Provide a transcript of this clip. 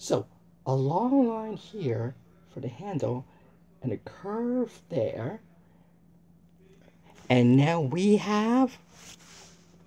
So a long line here for the handle and a curve there. And now we have